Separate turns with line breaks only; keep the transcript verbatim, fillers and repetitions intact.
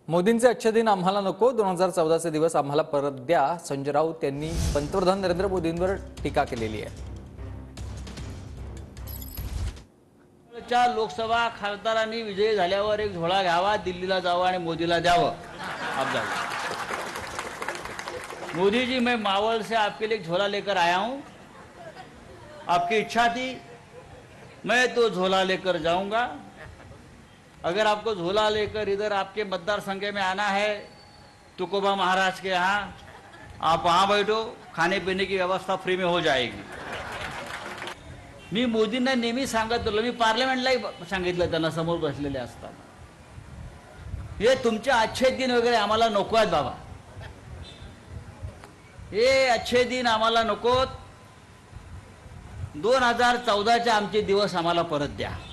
मोदींचे अच्छे दिन आम्हाला नको, दोन हजार चौदाचे दिवस आम्हाला परत द्या, संजय राऊत यांनी पंतप्रधान नरेंद्र मोदींवर टीका केलेली आहे.
च्या लोकसभा खासदारांनी विजयी झाल्यावर एक झोळा घ्यावा, दिल्लीला जावं आणि मोदीला द्यावं. अफजल मोदी जी, मैं मावल से आपके लिए एक झोला लेकर आया हूं. आपकी इच्छा थी, मैं तो झोला लेकर जाऊंगा. अगर आपको झोला लेकर इधर आपके मतदार संघ में आना है, तुकोबा महाराज के यहाँ आप वहाँ बैठो, खाने पीने की व्यवस्था फ्री में हो जाएगी. मी मोदींना नेहमी सांगत होतो, मी पार्लमेंटलाही सांगितलं त्यांना समोर बसलेले असताना, हे तुमचे अच्छे दिन वगैरे आम्हाला नको आहेत बाबा. हे अच्छे दिन आम्हाला नकोत. दोन हजार चौदाचे आमचे दिवस आम्हाला परत द्या.